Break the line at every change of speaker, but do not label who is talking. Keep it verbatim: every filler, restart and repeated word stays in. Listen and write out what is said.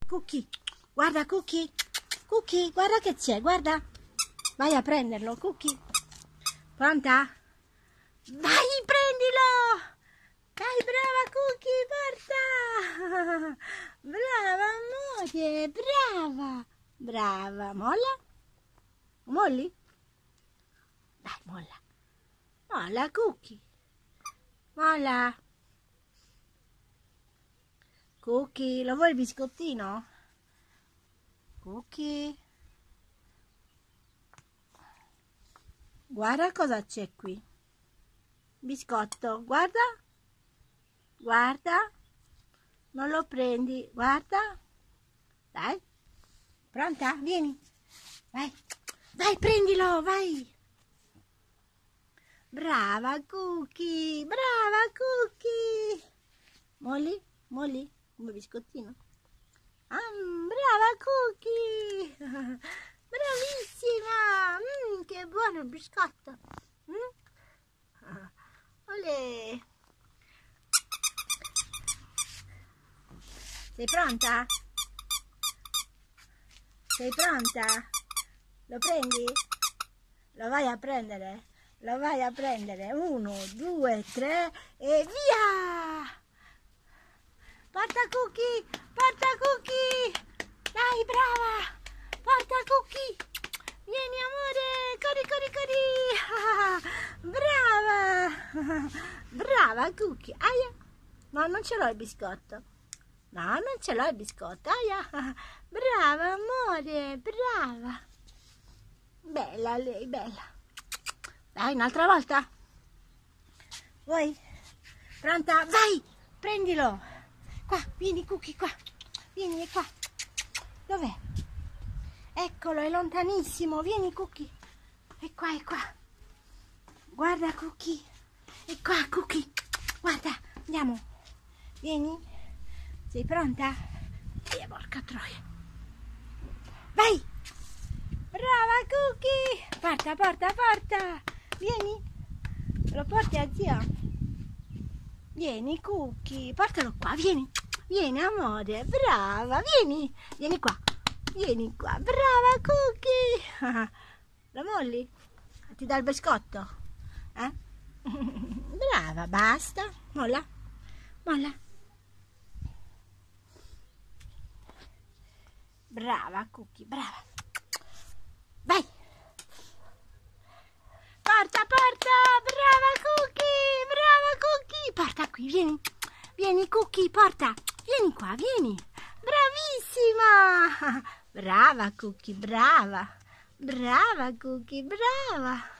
Cookie, guarda Cookie, Cookie, guarda che c'è, guarda. Vai a prenderlo, Cookie. Pronta? Vai, prendilo! Dai, brava Cookie, porta! Brava, amore, brava! Brava, molla? Molli? Dai, molla. Molla, Cookie. Molla. Cookie, lo vuoi il biscottino? Cookie. Guarda cosa c'è qui. Biscotto, guarda. Guarda. Non lo prendi, guarda. Dai. Pronta? Vieni. Vai. Vai, prendilo, vai. Brava Cookie, brava Cookie. Molli, molli, come biscottino. Ah, brava Cookie. Bravissima. Mm, che buono il biscotto. Mm? Ah, olè. Sei pronta? Sei pronta? Lo prendi? Lo vai a prendere? Lo vai a prendere? Uno, due, tre e via! Porta Cookie! Porta Cookie! Dai, brava! Porta Cookie! Vieni amore! Corri, corri, corri! Brava! Brava Cookie! Aia! No, non ce l'ho il biscotto! No, non ce l'ho il biscotto! Aia! Brava amore! Brava! Bella lei, bella! Dai, un'altra volta? Vuoi? Pronta? Vai! Prendilo! Qua, vieni Cookie, qua! Vieni, è qua! Dov'è? Eccolo, è lontanissimo! Vieni Cookie! È qua, è qua! Guarda Cookie! È qua Cookie! Guarda, andiamo! Vieni! Sei pronta? Via, porca troia! Vai! Brava Cookie! Porta, porta, porta! Vieni! Lo porti a zia? Vieni Cookie! Portalo qua, vieni! Vieni amore! Brava! Vieni! Vieni qua! Vieni qua! Brava Cookie! Lo molli? Ti dà il biscotto? Eh? Brava! Basta! Molla! Molla! Brava Cookie! Brava! Vai! Porta, porta! Brava Cookie! Brava Cookie! Porta qui, vieni! Vieni Cookie, porta! Vieni qua, vieni! Bravissima! Brava Cookie, brava! Brava Cookie, brava!